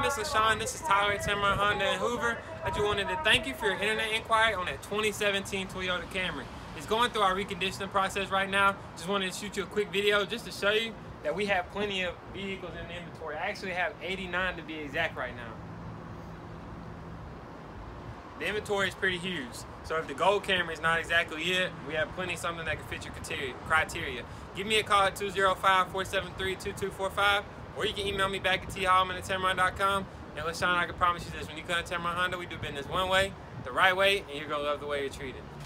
it's Lashane. This is Tyler at Camry Honda in Hoover. I just wanted to thank you for your internet inquiry on that 2017 Toyota Camry. It's going through our reconditioning process right now. Just wanted to shoot you a quick video just to show you that we have plenty of vehicles in the inventory. I actually have 89 to be exact right now. The inventory is pretty huge. So if the gold Camry is not exactly it, we have plenty of something that can fit your criteria. Give me a call at 205-473-2245, or you can email me back at tholloman@camry.com. And Lashane, I can promise you this, when you come to Camry Honda, we do business one way, the right way, and you're going to love the way you're treated.